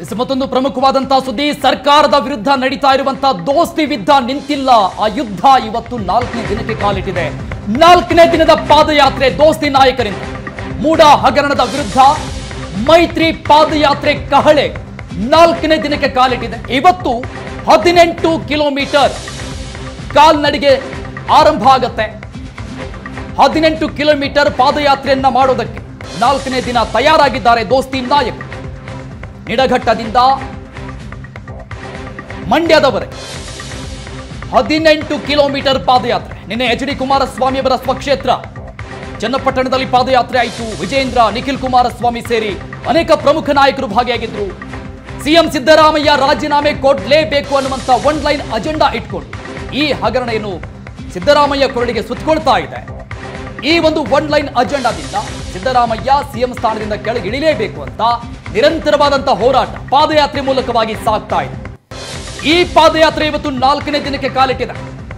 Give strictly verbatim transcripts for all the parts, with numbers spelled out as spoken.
ಮತ್ತೊಂದು ಪ್ರಮುಖವಾದಂತಹ ಸುದ್ದಿ, ಸರ್ಕಾರದ ವಿರುದ್ಧ ನಡೀತಾ ಇರುವಂತಹ ದೋಸ್ತಿ ಯುದ್ಧ ನಿಂತಿಲ್ಲ. ಆ ಯುದ್ಧ ಇವತ್ತು ನಾಲ್ಕನೇ ದಿನಕ್ಕೆ ಕಾಲಿಟ್ಟಿದೆ. ನಾಲ್ಕನೇ ದಿನದ ಪಾದಯಾತ್ರೆ ದೋಸ್ತಿ ನಾಯಕರಿಂದ. ಮೂಡ ಹಗರಣದ ವಿರುದ್ಧ ಮೈತ್ರಿ ಪಾದಯಾತ್ರೆ ಕಹಳೆ ನಾಲ್ಕನೇ ದಿನಕ್ಕೆ ಕಾಲಿಟ್ಟಿದೆ. ಇವತ್ತು ಹದಿನೆಂಟು ಕಿಲೋಮೀಟರ್ ಕಾಲ್ನಡಿಗೆ ಆರಂಭ ಆಗತ್ತೆ. ಹದಿನೆಂಟು ಕಿಲೋಮೀಟರ್ ಪಾದಯಾತ್ರೆಯನ್ನ ಮಾಡೋದಕ್ಕೆ ನಾಲ್ಕನೇ ದಿನ ತಯಾರಾಗಿದ್ದಾರೆ ದೋಸ್ತಿ ನಾಯಕರು. ನಿಡಘಟ್ಟದಿಂದ ಮಂಡ್ಯದವರೆಗೆ ಹದಿನೆಂಟು ಕಿಲೋಮೀಟರ್ ಪಾದಯಾತ್ರೆ. ನಿನ್ನೆ ಎಚ್ ಡಿ ಕುಮಾರಸ್ವಾಮಿ ಅವರ ಸ್ವಕ್ಷೇತ್ರ ಚನ್ನಪಟ್ಟಣದಲ್ಲಿ ಪಾದಯಾತ್ರೆ ಆಯಿತು. ವಿಜೇಂದ್ರ, ನಿಖಿಲ್ ಕುಮಾರಸ್ವಾಮಿ ಸೇರಿ ಅನೇಕ ಪ್ರಮುಖ ನಾಯಕರು ಭಾಗಿಯಾಗಿದ್ರು. ಸಿಎಂ ಸಿದ್ದರಾಮಯ್ಯ ರಾಜೀನಾಮೆ ಕೊಡಲೇಬೇಕು ಅನ್ನುವಂತ ಒನ್ ಲೈನ್ ಅಜೆಂಡಾ ಇಟ್ಕೊಂಡು ಈ ಹಗರಣ ಏನು ಸಿದ್ದರಾಮಯ್ಯ ಕೊರಳಿಗೆ ಸುತ್ತಕೊಳ್ತಾ ಇದೆ. ಈ ಒಂದು ಒನ್ ಲೈನ್ ಅಜೆಂಡಾದಿಂದ ಸಿದ್ದರಾಮಯ್ಯ ಸಿಎಂ ಸ್ಥಾನದಿಂದ ಕೆಳಗಿಳಿಯಲೇಬೇಕು ಅಂತ ನಿರಂತರವಾದಂತಹ ಹೋರಾಟ ಪಾದಯಾತ್ರೆ ಮೂಲಕವಾಗಿ ಸಾಗ್ತಾ ಇದೆ. ಈ ಪಾದಯಾತ್ರೆ ಇವತ್ತು ನಾಲ್ಕನೇ ದಿನಕ್ಕೆ ಕಾಲಿಟ್ಟಿದೆ.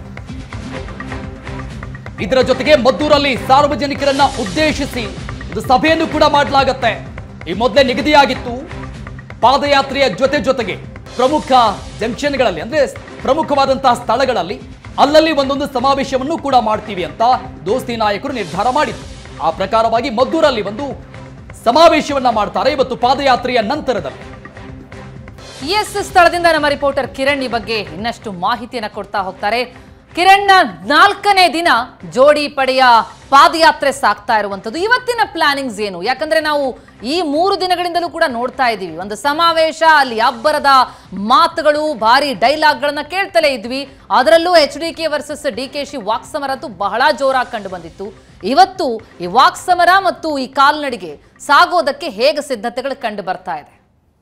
ಇದರ ಜೊತೆಗೆ ಮದ್ದೂರಲ್ಲಿ ಸಾರ್ವಜನಿಕರನ್ನ ಉದ್ದೇಶಿಸಿ ಒಂದು ಸಭೆಯನ್ನು ಕೂಡ ಮಾಡಲಾಗುತ್ತೆ. ಈ ಮೊದಲೇ ನಿಗದಿಯಾಗಿತ್ತು. ಪಾದಯಾತ್ರೆಯ ಜೊತೆ ಜೊತೆಗೆ ಪ್ರಮುಖ ಜಂಕ್ಷನ್ಗಳಲ್ಲಿ ಅಂದ್ರೆ ಪ್ರಮುಖವಾದಂತಹ ಸ್ಥಳಗಳಲ್ಲಿ ಅಲ್ಲಲ್ಲಿ ಒಂದೊಂದು ಸಮಾವೇಶವನ್ನು ಕೂಡ ಮಾಡ್ತೀವಿ ಅಂತ ದೋಸ್ತಿ ನಾಯಕರು ನಿರ್ಧಾರ ಮಾಡಿದ್ರು. ಆ ಪ್ರಕಾರವಾಗಿ ಮದ್ದೂರಲ್ಲಿ ಒಂದು ಸಮಾವೇಶವನ್ನ ಮಾಡ್ತಾರೆ ಇವತ್ತು ಪಾದಯಾತ್ರೆಯ ನಂತರದಲ್ಲಿ. ಎಸ್ ಸ್ಥಳದಿಂದ ನಮ್ಮ ರಿಪೋರ್ಟರ್ ಕಿರಣ್ ಈ ಬಗ್ಗೆ ಇನ್ನಷ್ಟು ಮಾಹಿತಿಯನ್ನು ಕೊಡ್ತಾ ಹೋಗ್ತಾರೆ. ಕಿರಣ್, ನಾಲ್ಕನೇ ದಿನ ಜೋಡಿ ಪಡೆಯ ಪಾದಯಾತ್ರೆ ಸಾಗ್ತಾ ಇರುವಂತದ್ದು. ಇವತ್ತಿನ ಪ್ಲಾನಿಂಗ್ಸ್ ಏನು? ಯಾಕಂದ್ರೆ ನಾವು ಈ ಮೂರು ದಿನಗಳಿಂದಲೂ ಕೂಡ ನೋಡ್ತಾ ಇದ್ದೀವಿ, ಒಂದು ಸಮಾವೇಶ, ಅಲ್ಲಿ ಅಬ್ಬರದ ಮಾತುಗಳು, ಭಾರಿ ಡೈಲಾಗ್ಗಳನ್ನ ಕೇಳ್ತಲೇ ಇದ್ವಿ. ಅದರಲ್ಲೂ H D K versus D K Shi ವಾಕ್ಸಮರ ಅಂತೂ ಬಹಳ ಜೋರಾಗಿ ಕಂಡು ಬಂದಿತ್ತು. ಇವತ್ತು ಈ ವಾಕ್ಸಮರ ಮತ್ತು ಈ ಕಾಲ್ನಡಿಗೆ ಸಾಗೋದಕ್ಕೆ ಹೇಗೆ ಸಿದ್ಧತೆಗಳು ಕಂಡು ಬರ್ತಾ ಇದೆ?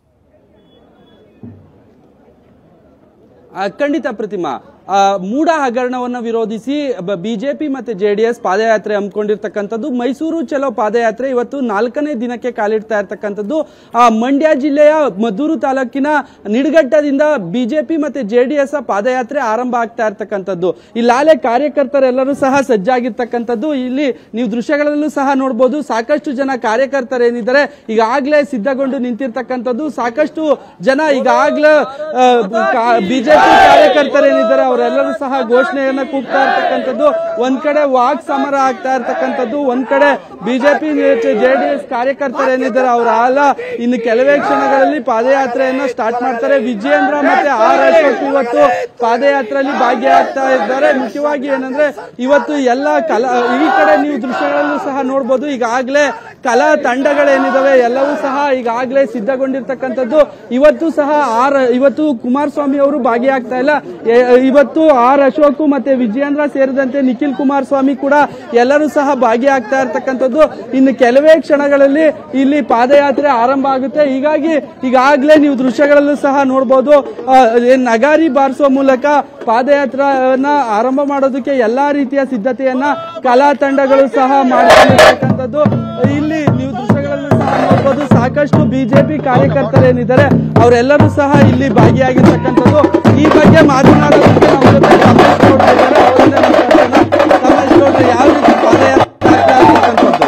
ಖಂಡಿತ ಪ್ರತಿಮಾ, ಮೂಡ ಹಗರಣವನ್ನು ವಿರೋಧಿಸಿ ಬಿಜೆಪಿ ಮತ್ತೆ ಜೆಡಿಎಸ್ ಪಾದಯಾತ್ರೆ ಹಮ್ಮಿಕೊಂಡಿರ್ತಕ್ಕಂಥದ್ದು. ಮೈಸೂರು ಚಲೋ ಪಾದಯಾತ್ರೆ ಇವತ್ತು ನಾಲ್ಕನೇ ದಿನಕ್ಕೆ ಕಾಲಿಡ್ತಾ ಇರ್ತಕ್ಕಂಥದ್ದು. ಮಂಡ್ಯ ಜಿಲ್ಲೆಯ ಮದ್ದೂರು ತಾಲೂಕಿನ ನಿಡಘಟ್ಟದಿಂದ ಬಿಜೆಪಿ ಮತ್ತೆ ಜೆಡಿಎಸ್ ಪಾದಯಾತ್ರೆ ಆರಂಭ ಆಗ್ತಾ ಇರ್ತಕ್ಕಂಥದ್ದು. ಇಲ್ಲಾಲೆ ಕಾರ್ಯಕರ್ತರೆಲ್ಲರೂ ಸಹ ಸಜ್ಜಾಗಿರ್ತಕ್ಕಂಥದ್ದು. ಇಲ್ಲಿ ನೀವು ದೃಶ್ಯಗಳಲ್ಲೂ ಸಹ ನೋಡಬಹುದು, ಸಾಕಷ್ಟು ಜನ ಕಾರ್ಯಕರ್ತರೇನಿದ್ದಾರೆ ಈಗಾಗಲೇ ಸಿದ್ಧಗೊಂಡು ನಿಂತಿರ್ತಕ್ಕಂಥದ್ದು. ಸಾಕಷ್ಟು ಜನ ಈಗಾಗಲೇ ಬಿಜೆಪಿ ಕಾರ್ಯಕರ್ತರೇನಿದ್ದಾರೆ ಅವರೆಲ್ಲರೂ ಸಹ ಘೋಷಣೆಯನ್ನ ಕೂಗ್ತಾ ಇರ್ತಕ್ಕಂಥದ್ದು. ಒಂದ್ ಕಡೆ ವಾಕ್ ಸಮರ ಆಗ್ತಾ ಇರ್ತಕ್ಕಂಥದ್ದು, ಒಂದ್ ಕಡೆ ಬಿಜೆಪಿ ಜೆಡಿಎಸ್ ಕಾರ್ಯಕರ್ತರೇನಿದ್ದಾರೆ ಅವರ ಹಾಲ ಇನ್ನು ಕೆಲವೇ ಕ್ಷಣಗಳಲ್ಲಿ ಪಾದಯಾತ್ರೆಯನ್ನ ಸ್ಟಾರ್ಟ್ ಮಾಡ್ತಾರೆ. ವಿಜೇಂದ್ರ ಮತ್ತೆ ಆರ್ ಅಶೋಕ್ ಇವತ್ತು ಪಾದಯಾತ್ರೆಯಲ್ಲಿ ಭಾಗಿಯಾಗ್ತಾ ಇದ್ದಾರೆ. ಮುಖ್ಯವಾಗಿ ಏನಂದ್ರೆ ಇವತ್ತು ಎಲ್ಲ ಕಲಾ ಈ ಕಡೆ ನೀವು ದೃಶ್ಯಗಳಲ್ಲೂ ಸಹ ನೋಡಬಹುದು, ಈಗಾಗಲೇ ಕಲಾ ತಂಡಗಳೇನಿದಾವೆ ಎಲ್ಲವೂ ಸಹ ಈಗಾಗಲೇ ಸಿದ್ಧಗೊಂಡಿರ್ತಕ್ಕಂಥದ್ದು. ಇವತ್ತು ಸಹ ಆರ್ ಇವತ್ತು ಕುಮಾರಸ್ವಾಮಿ ಅವರು ಭಾಗಿಯಾಗ್ತಾ ಇಲ್ಲ. ಇವತ್ತು ಆರ್ ಅಶೋಕ್ ಮತ್ತೆ ವಿಜಯೇಂದ್ರ ಸೇರಿದಂತೆ ನಿಖಿಲ್ ಕುಮಾರಸ್ವಾಮಿ ಕೂಡ ಎಲ್ಲರೂ ಸಹ ಭಾಗಿಯಾಗ್ತಾ ಇರ್ತಕ್ಕಂಥದ್ದು. ಇನ್ನು ಕೆಲವೇ ಕ್ಷಣಗಳಲ್ಲಿ ಇಲ್ಲಿ ಪಾದಯಾತ್ರೆ ಆರಂಭ ಆಗುತ್ತೆ. ಹೀಗಾಗಿ ಈಗಾಗಲೇ ನೀವು ದೃಶ್ಯಗಳಲ್ಲೂ ಸಹ ನೋಡಬಹುದು, ನಗಾರಿ ಬಾರಿಸುವ ಮೂಲಕ ಪಾದಯಾತ್ರೆಯನ್ನ ಆರಂಭ ಮಾಡೋದಕ್ಕೆ ಎಲ್ಲಾ ರೀತಿಯ ಸಿದ್ಧತೆಯನ್ನ ಕಲಾ ತಂಡಗಳು ಸಹ ಮಾಡಿಕೊಂಡಿರ್ತಕ್ಕಂಥದ್ದು. ಇಲ್ಲಿ ನೀವು ದೃಶ್ಯಗಳಲ್ಲೂ ಸಹ ನೋಡಬಹುದು, ಸಾಕಷ್ಟು ಬಿಜೆಪಿ ಕಾರ್ಯಕರ್ತರೇನಿದ್ದಾರೆ ಅವರೆಲ್ಲರೂ ಸಹ ಇಲ್ಲಿ ಭಾಗಿಯಾಗಿರ್ತಕ್ಕಂಥದ್ದು. ಈ ಬಗ್ಗೆ ಮಾತನಾಡೋದಕ್ಕೆ ನಮ್ಮ ಜೊತೆ ರಮೇಶ್ ಗೌಡ ಇದ್ದಾರೆ. ಅವರನ್ನೇ ಮಾತಾಡೋಣ. ರಮೇಶ್ ಗೌಡ, ಯಾವ ರೀತಿ ಪಾದಯಾತ್ರೆ ಆಗ್ತಾ ಇರ್ತಕ್ಕಂಥದ್ದು?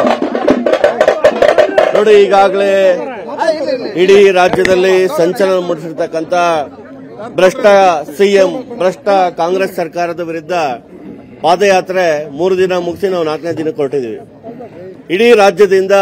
ನೋಡಿ, ಈಗಾಗಲೇ ಇಡೀ ರಾಜ್ಯದಲ್ಲಿ ಸಂಚಲನ ಮೂಡಿಸಿರ್ತಕ್ಕಂಥ ಭ್ರಷ್ಟ ಸಿಎಂ, ಭ್ರಷ್ಟ ಕಾಂಗ್ರೆಸ್ ಸರ್ಕಾರದ ವಿರುದ್ಧ ಪಾದಯಾತ್ರೆ ಮೂರು ದಿನ ಮುಗಿಸಿ ನಾವು ನಾಲ್ಕನೇ ದಿನಕ್ಕೆ ಹೊರಟಿದ್ದೀವಿ. ಇಡೀ ರಾಜ್ಯದಿಂದ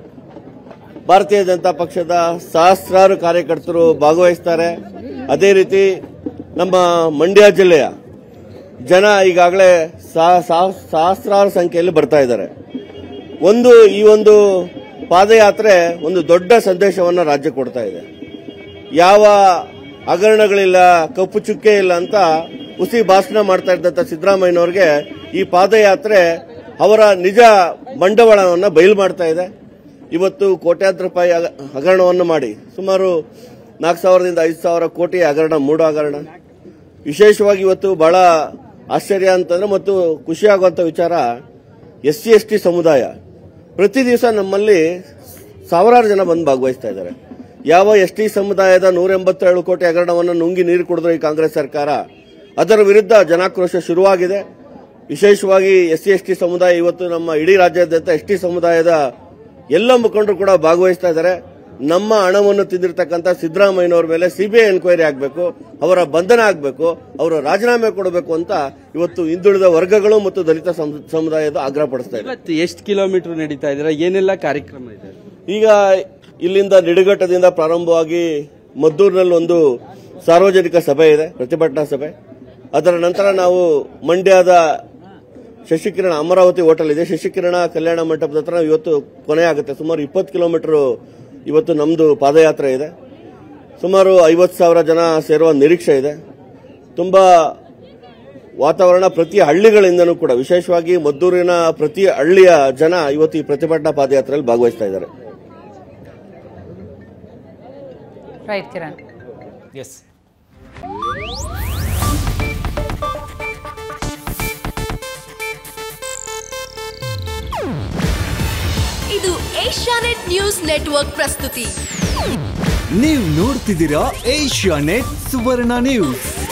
ಭಾರತೀಯ ಜನತಾ ಪಕ್ಷದ ಸಹಸ್ರಾರು ಕಾರ್ಯಕರ್ತರು ಭಾಗವಹಿಸ್ತಾರೆ. ಅದೇ ರೀತಿ ನಮ್ಮ ಮಂಡ್ಯ ಜಿಲ್ಲೆಯ ಜನ ಈಗಾಗಲೇ ಸಹಸ್ರಾರು ಸಂಖ್ಯೆಯಲ್ಲಿ ಬರ್ತಾ ಇದ್ದಾರೆ. ಒಂದು ಈ ಒಂದು ಪಾದಯಾತ್ರೆ ಒಂದು ದೊಡ್ಡ ಸಂದೇಶವನ್ನು ರಾಜ್ಯ ಕೊಡ್ತಾ ಇದೆ. ಯಾವ ಹಗರಣಗಳಿಲ್ಲ, ಕಪ್ಪು ಚುಕ್ಕೆ ಇಲ್ಲ ಅಂತ ಹುಸಿ ಭಾಷಣ ಮಾಡ್ತಾ ಇದ್ದಂತ ಸಿದ್ದರಾಮಯ್ಯನವ್ರಿಗೆ ಈ ಪಾದಯಾತ್ರೆ ಅವರ ನಿಜ ಬಂಡವಾಳವನ್ನು ಬಯಲು ಮಾಡ್ತಾ ಇದೆ. ಇವತ್ತು ಕೋಟ್ಯಾಂತರ ರೂಪಾಯಿ ಹಗರಣವನ್ನು ಮಾಡಿ ಸುಮಾರು ನಾಲ್ಕು ಸಾವಿರದಿಂದ ಐದು ಸಾವಿರ ಕೋಟಿ ಹಗರಣ, ಮೂಡ ಹಗರಣ. ವಿಶೇಷವಾಗಿ ಇವತ್ತು ಬಹಳ ಆಶ್ಚರ್ಯ ಅಂತಂದ್ರೆ ಮತ್ತು ಖುಷಿಯಾಗುವಂತ ವಿಚಾರ, ಎಸ್ ಸಿ ಎಸ್ ಟಿ ಸಮುದಾಯ ಪ್ರತಿ ದಿವಸ ನಮ್ಮಲ್ಲಿ ಸಾವಿರಾರು ಜನ ಬಂದು ಭಾಗವಹಿಸ್ತಾ ಇದ್ದಾರೆ. ಯಾವ ಎಸ್ ಟಿ ಸಮುದಾಯದ ನೂರ ಎಂಬತ್ತೇಳು ಕೋಟಿ ಹಗರಣವನ್ನು ನುಂಗಿ ನೀರು ಕುಡಿದ್ರು ಈ ಕಾಂಗ್ರೆಸ್ ಸರ್ಕಾರ, ಅದರ ವಿರುದ್ಧ ಜನಾಕ್ರೋಶ ಶುರುವಾಗಿದೆ. ವಿಶೇಷವಾಗಿ ಎಸ್ ಸಿ ಎಸ್ ಟಿ ಸಮುದಾಯ ಇವತ್ತು ನಮ್ಮ ಇಡೀ ರಾಜ್ಯಾದ್ಯಂತ ಎಸ್ ಟಿ ಸಮುದಾಯದ ಎಲ್ಲ ಮುಖಂಡರು ಕೂಡ ಭಾಗವಹಿಸ್ತಾ ಇದ್ದಾರೆ. ನಮ್ಮ ಹಣವನ್ನು ತಿಂದಿರ್ತಕ್ಕಂಥ ಸಿದ್ದರಾಮಯ್ಯನವ್ರ ಮೇಲೆ ಸಿಬಿಐ ಎನ್ಕ್ವೈರಿ ಆಗಬೇಕು, ಅವರ ಬಂಧನ ಆಗಬೇಕು, ಅವರು ರಾಜೀನಾಮೆ ಕೊಡಬೇಕು ಅಂತ ಇವತ್ತು ಹಿಂದುಳಿದ ವರ್ಗಗಳು ಮತ್ತು ದಲಿತ ಸಮುದಾಯದ ಆಗ್ರಹ ಪಡಿಸ್ತಾ ಇದೆ. ಎಷ್ಟು ಕಿಲೋಮೀಟರ್ ನಡೀತಾ ಇದ್ದೀರಾ, ಏನೆಲ್ಲ ಕಾರ್ಯಕ್ರಮ ಇದೆ? ಈಗ ಇಲ್ಲಿಂದ ನಿಡಘಟ್ಟದಿಂದ ಪ್ರಾರಂಭವಾಗಿ ಮದ್ದೂರಿನಲ್ಲಿ ಒಂದು ಸಾರ್ವಜನಿಕ ಸಭೆ ಇದೆ, ಪ್ರತಿಭಟನಾ ಸಭೆ. ಅದರ ನಂತರ ನಾವು ಮಂಡ್ಯದ ಶಶಿಕಿರಣ ಅಮರಾವತಿ ಹೋಟೆಲ್ ಇದೆ, ಶಶಿಕಿರಣ ಕಲ್ಯಾಣ ಮಂಟಪದ ಹತ್ರ ಇವತ್ತು ಕೊನೆ ಆಗುತ್ತೆ. ಸುಮಾರು ಇಪ್ಪತ್ತು ಕಿಲೋಮೀಟರ್ ಇವತ್ತು ನಮ್ದು ಪಾದಯಾತ್ರೆ ಇದೆ. ಸುಮಾರು ಐವತ್ತು ಸಾವಿರ ಜನ ಸೇರುವ ನಿರೀಕ್ಷೆ ಇದೆ. ತುಂಬಾ ವಾತಾವರಣ ಪ್ರತಿ ಹಳ್ಳಿಗಳಿಂದನೂ ಕೂಡ, ವಿಶೇಷವಾಗಿ ಮದ್ದೂರಿನ ಪ್ರತಿ ಹಳ್ಳಿಯ ಜನ ಇವತ್ತು ಈ ಪ್ರತಿಭಟನಾ ಪಾದಯಾತ್ರೆಯಲ್ಲಿ ಭಾಗವಹಿಸ್ತಾ ಇದ್ದಾರೆ. ರೈಟ್ ಕಿರಣ್. ಎಸ್. ಇದು ಏಷ್ಯಾನೆಟ್ ನ್ಯೂಸ್ ನೆಟ್ವರ್ಕ್ ಪ್ರಸ್ತುತಿ. ನೀವು ನೋಡ್ತಿದ್ದೀರಾ ಏಷ್ಯಾನೆಟ್ ಸುವರ್ಣ ನ್ಯೂಸ್.